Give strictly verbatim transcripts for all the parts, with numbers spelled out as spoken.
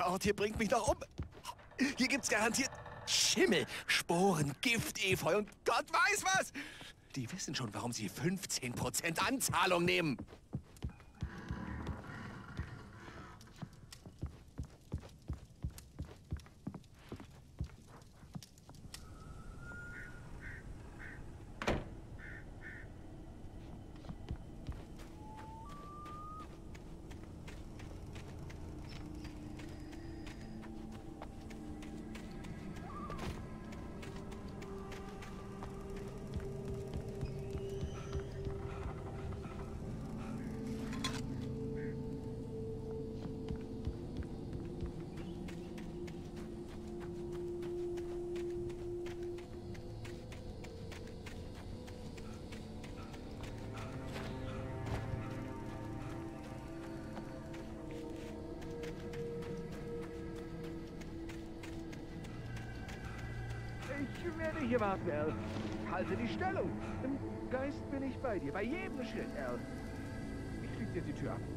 Der Ort hier bringt mich doch um. Hier gibt's garantiert Schimmel, Sporen, Gift, Efeu und Gott weiß was. Die wissen schon, warum sie fünfzehn Prozent Anzahlung nehmen. Ich werde hier warten, Al. Halte die Stellung. Im Geist bin ich bei dir, bei jedem Schritt, Al. Ich schließe jetzt die Tür ab.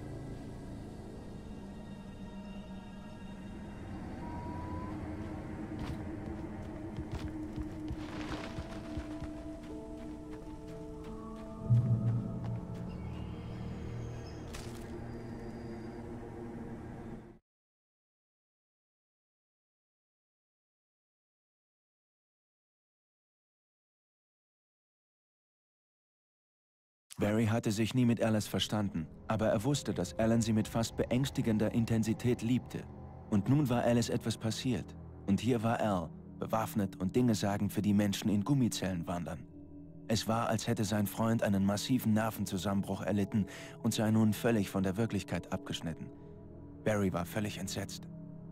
Barry hatte sich nie mit Alice verstanden, aber er wusste, dass Alan sie mit fast beängstigender Intensität liebte. Und nun war Alice etwas passiert. Und hier war Al, bewaffnet und Dinge sagend für die Menschen in Gummizellen wandern. Es war, als hätte sein Freund einen massiven Nervenzusammenbruch erlitten und sei nun völlig von der Wirklichkeit abgeschnitten. Barry war völlig entsetzt.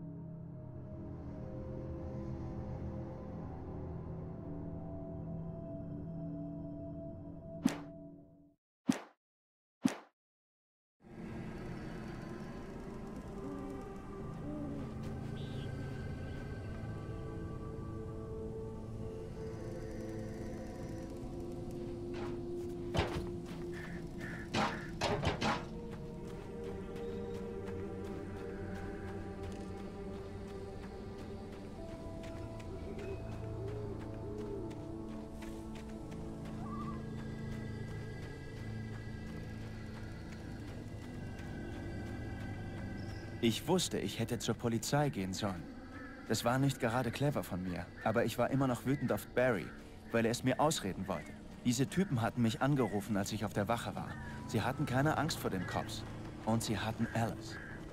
Ich wusste, ich hätte zur Polizei gehen sollen. Das war nicht gerade clever von mir, aber ich war immer noch wütend auf Barry, weil er es mir ausreden wollte. Diese Typen hatten mich angerufen, als ich auf der Wache war. Sie hatten keine Angst vor den Cops. Und sie hatten Alice.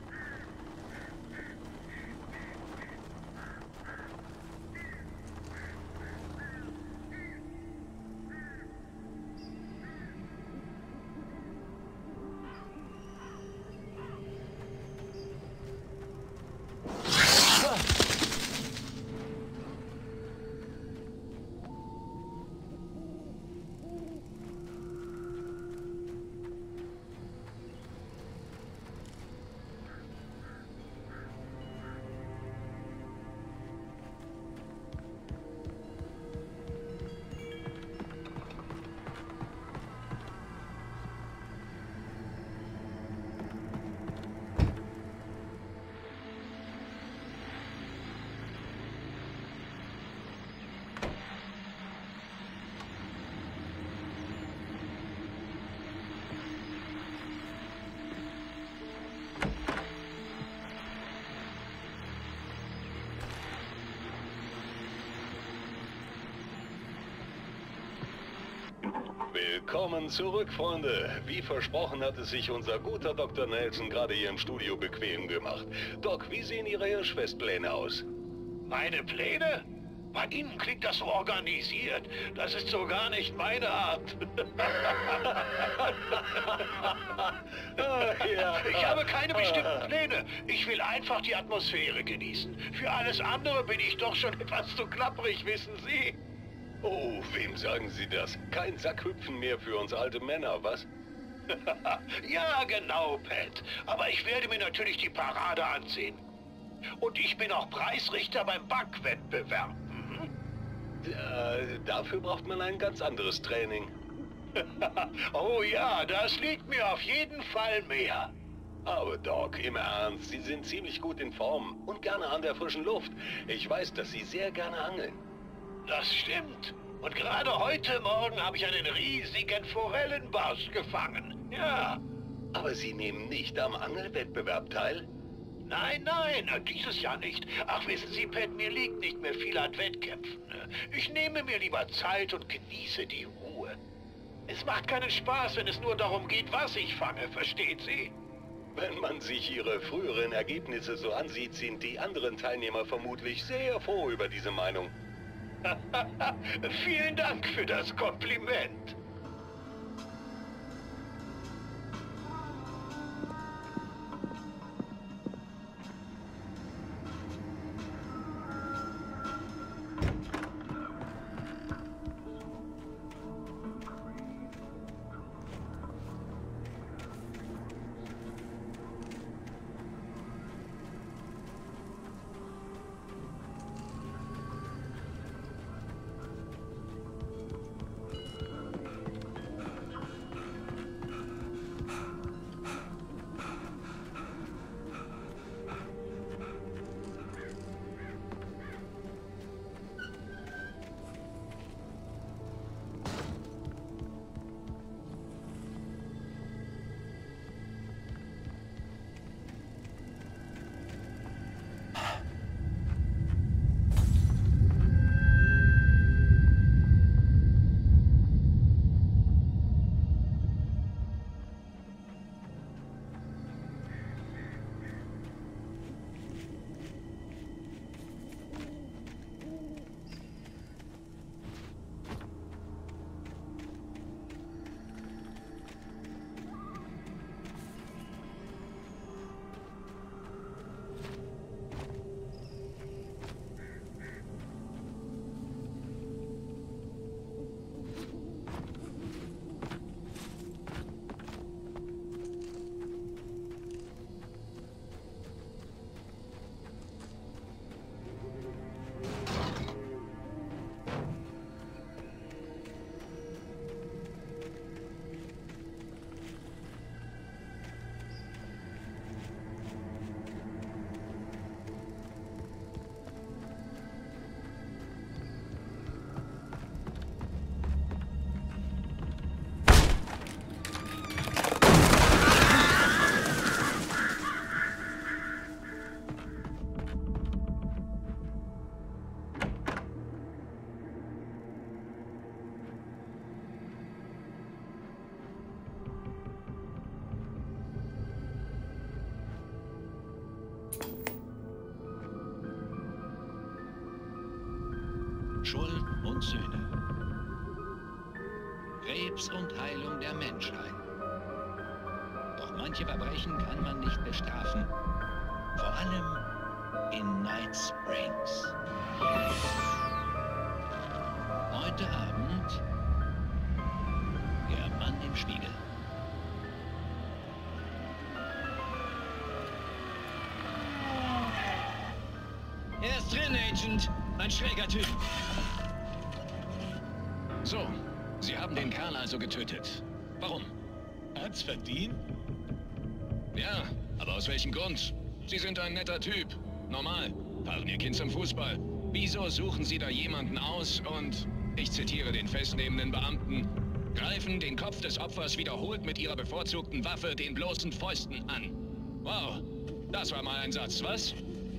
Willkommen zurück, Freunde. Wie versprochen hatte sich unser guter Doktor Nelson gerade hier im Studio bequem gemacht. Doc, wie sehen Ihre Hirschfestpläne aus? Meine Pläne? Bei Ihnen klingt das so organisiert. Das ist so gar nicht meine Art. Ich habe keine bestimmten Pläne. Ich will einfach die Atmosphäre genießen. Für alles andere bin ich doch schon etwas zu klapprig, wissen Sie? Oh, wem sagen Sie das? Kein Sackhüpfen mehr für uns alte Männer, was? Ja, genau, Pat. Aber ich werde mir natürlich die Parade ansehen. Und ich bin auch Preisrichter beim Backwettbewerb. Mhm. Äh, dafür braucht man ein ganz anderes Training. Oh ja, das liegt mir auf jeden Fall mehr. Aber Doc, im Ernst, Sie sind ziemlich gut in Form und gerne an der frischen Luft. Ich weiß, dass Sie sehr gerne angeln. Das stimmt. Und gerade heute Morgen habe ich einen riesigen Forellenbarsch gefangen. Ja. Aber Sie nehmen nicht am Angelwettbewerb teil? Nein, nein, dieses Jahr nicht. Ach, wissen Sie, Pat, mir liegt nicht mehr viel an Wettkämpfen. Ich nehme mir lieber Zeit und genieße die Ruhe. Es macht keinen Spaß, wenn es nur darum geht, was ich fange, versteht Sie? Wenn man sich Ihre früheren Ergebnisse so ansieht, sind die anderen Teilnehmer vermutlich sehr froh über diese Meinung. Vielen Dank für das Kompliment. Schuld und Sühne. Krebs und Heilung der Menschheit. Doch manche Verbrechen kann man nicht bestrafen. Vor allem in Night Springs. Heute Abend der Mann im Spiegel. Er ist drin, Agent. Ein schräger Typ. So, Sie haben den Kerl also getötet. Warum? Hat's verdient? Ja, aber aus welchem Grund? Sie sind ein netter Typ. Normal. Fahren Ihr Kind zum Fußball. Wieso suchen Sie da jemanden aus und, ich zitiere den festnehmenden Beamten, greifen den Kopf des Opfers wiederholt mit Ihrer bevorzugten Waffe den bloßen Fäusten an? Wow, das war mal ein Satz, was?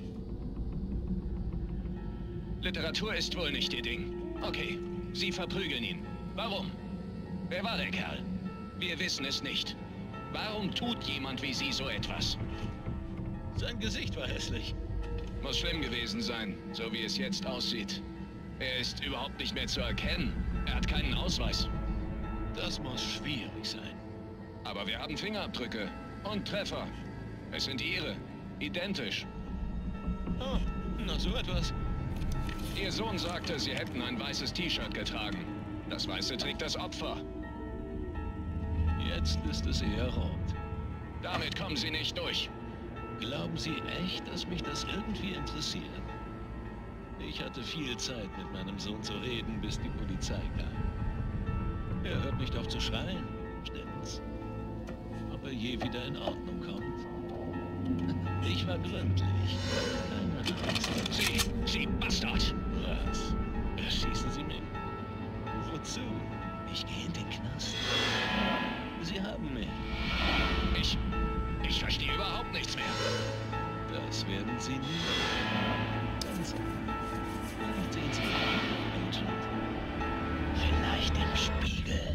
Literatur ist wohl nicht Ihr Ding. Okay, Sie verprügeln ihn. Warum? Wer war der Kerl? Wir wissen es nicht. Warum tut jemand wie Sie so etwas? Sein Gesicht war hässlich. Muss schlimm gewesen sein, so wie es jetzt aussieht. Er ist überhaupt nicht mehr zu erkennen. Er hat keinen Ausweis. Das muss schwierig sein. Aber wir haben Fingerabdrücke und Treffer. Es sind Ihre. Identisch. Oh, na so etwas. Ihr Sohn sagte, Sie hätten ein weißes T-Shirt getragen. Das Weiße trägt das Opfer. Jetzt ist es eher rot. Damit kommen Sie nicht durch. Glauben Sie echt, dass mich das irgendwie interessiert? Ich hatte viel Zeit, mit meinem Sohn zu reden, bis die Polizei kam. Er hört nicht auf zu schreien, stimmt's? Ob er je wieder in Ordnung kommt? Ich war gründlich. Keine Angst. Sie, Sie Bastard! Was? Erschießen Sie mich? Wozu? Ich gehe in den Knast. Sie haben mich. Ich, ich verstehe überhaupt nichts mehr. Das werden Sie nie. Ganz vielleicht sehen Sie Agent. Vielleicht im Spiegel.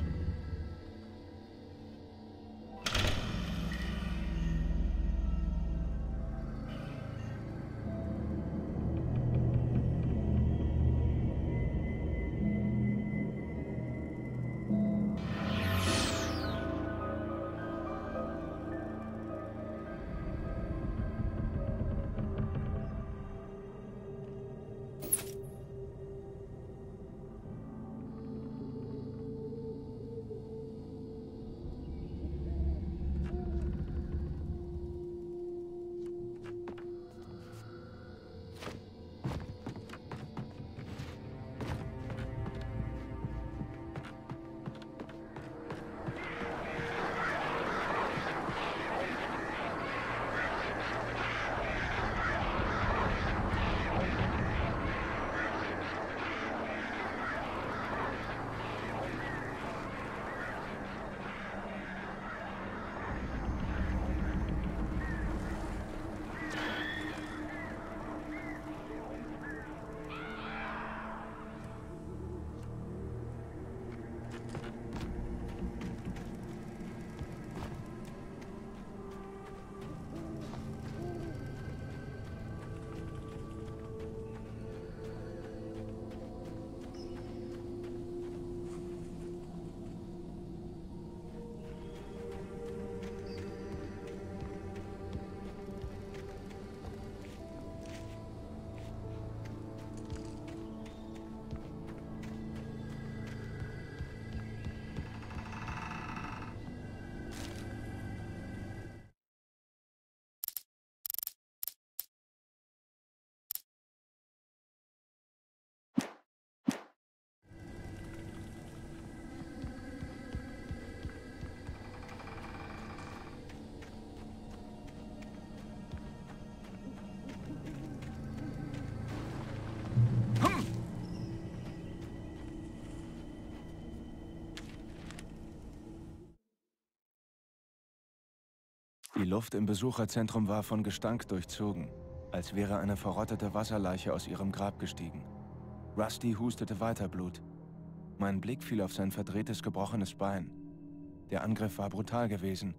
Die Luft im Besucherzentrum war von Gestank durchzogen, als wäre eine verrottete Wasserleiche aus ihrem Grab gestiegen. Rusty hustete weiter Blut. Mein Blick fiel auf sein verdrehtes, gebrochenes Bein. Der Angriff war brutal gewesen.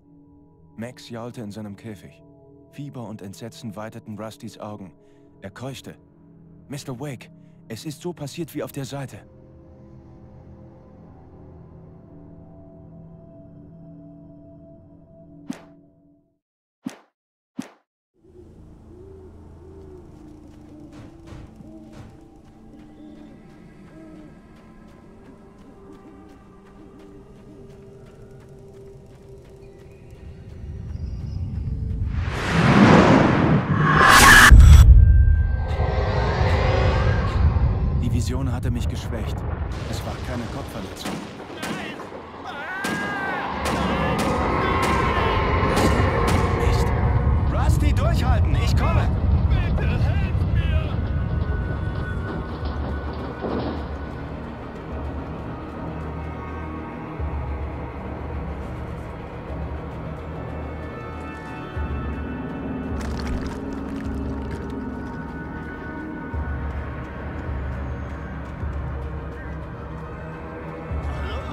Max jaulte in seinem Käfig. Fieber und Entsetzen weiteten Rustys Augen. Er keuchte. Mister Wake, es ist so passiert wie auf der Seite. Die Vision hatte mich geschwächt. Es war keine Kopfverletzung. Mist. Rusty, durchhalten! Ich komme! Bitte helf mir! Hallo?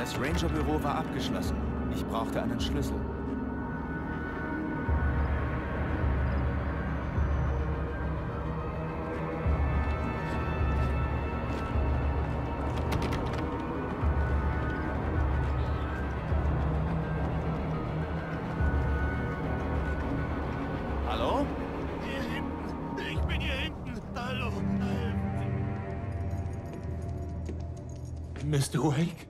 Das Ranger-Büro war abgeschlossen. Ich brauchte einen Schlüssel. Hallo? Hier hinten. Ich bin hier hinten. Hallo. Mister Wake?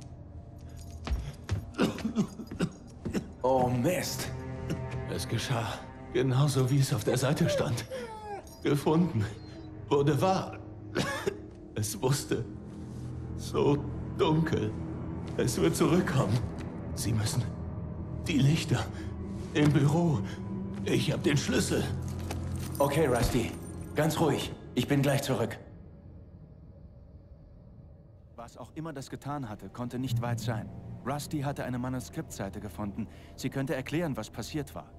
Oh Mist. Es geschah genauso, wie es auf der Seite stand. Gefunden. Wurde wahr. Es wusste. So dunkel. Es wird zurückkommen. Sie müssen. Die Lichter. Im Büro. Ich habe den Schlüssel. Okay, Rusty. Ganz ruhig. Ich bin gleich zurück. Was auch immer das getan hatte, konnte nicht weit sein. Rusty hatte eine Manuskriptseite gefunden. Sie könnte erklären, was passiert war.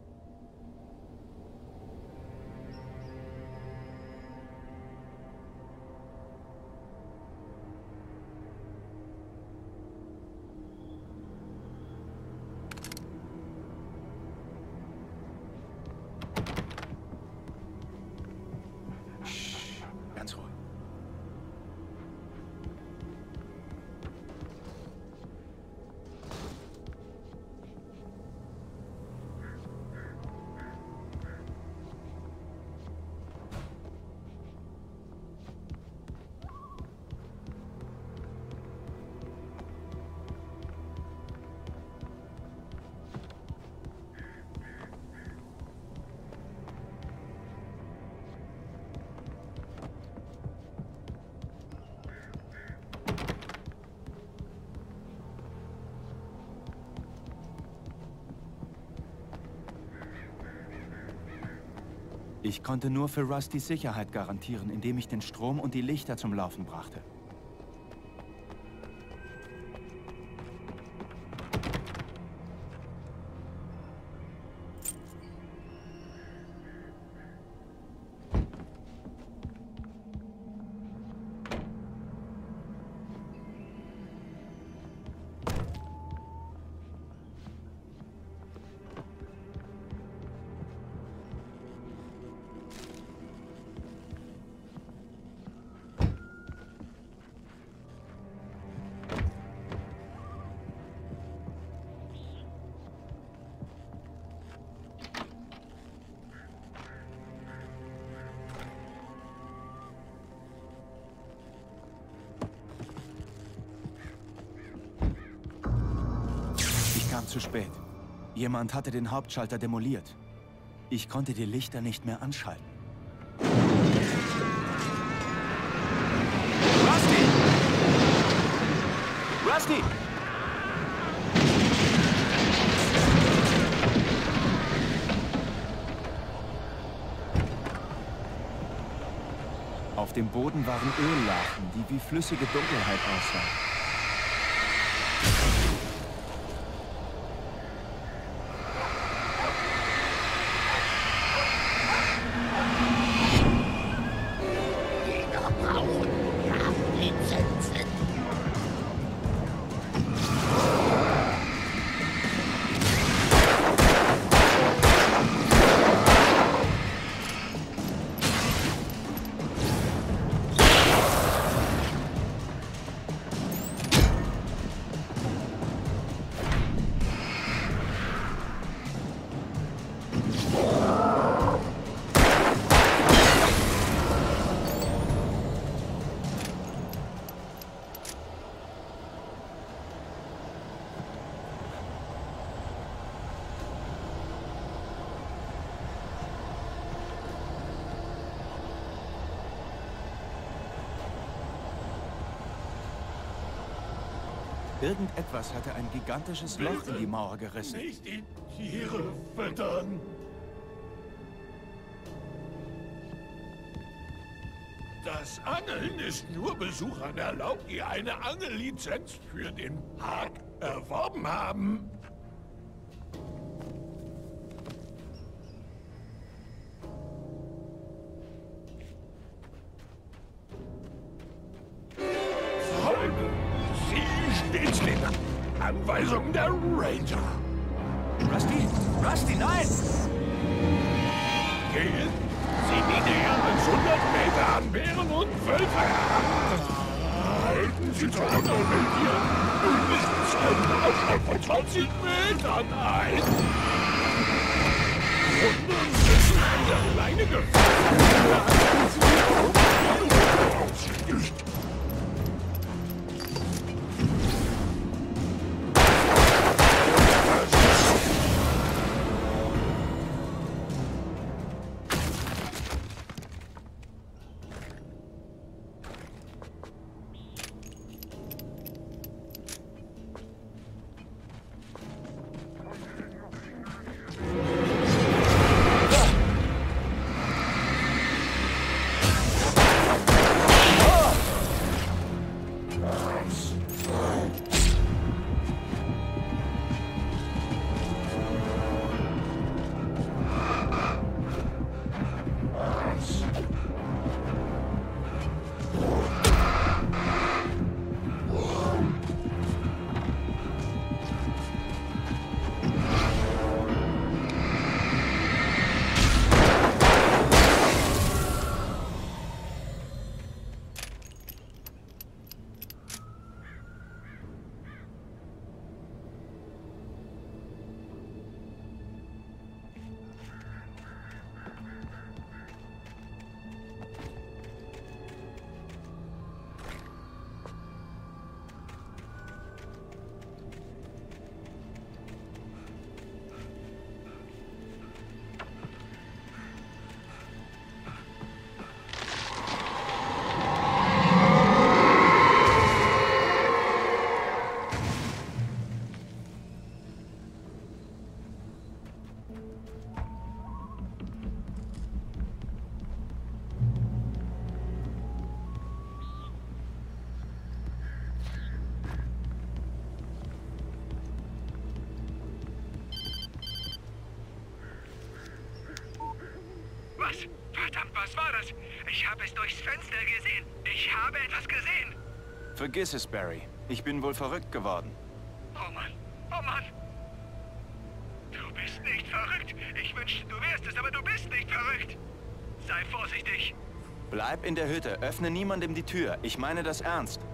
Shh, ganz ruhig. Ich konnte nur für Rustys Sicherheit garantieren, indem ich den Strom und die Lichter zum Laufen brachte. Ich kam zu spät. Jemand hatte den Hauptschalter demoliert. Ich konnte die Lichter nicht mehr anschalten. Rusty! Rusty! Auf dem Boden waren Öllachen, die wie flüssige Dunkelheit aussahen. Irgendetwas hatte ein gigantisches Loch in die Mauer gerissen. Nicht die Tiere füttern. Das Angeln ist nur Besuchern erlaubt, die eine Angellizenz für den Park erworben haben. Anweisungen der Ranger. Rusty? Rusty, nein! Gehen Sie nie näher als hundert Meter an Bären und Wölfe heran. Halten Sie zur Automobil mindestens einen Abstand von zwanzig Metern ein. Hunden sind an der Leine gefangen. Was? Verdammt, was war das? Ich habe es durchs Fenster gesehen. Ich habe etwas gesehen. Vergiss es, Barry. Ich bin wohl verrückt geworden. Oh Mann, oh Mann. Du bist nicht verrückt. Ich wünschte, du wärst es, aber du bist nicht verrückt. Sei vorsichtig. Bleib in der Hütte. Öffne niemandem die Tür. Ich meine das ernst.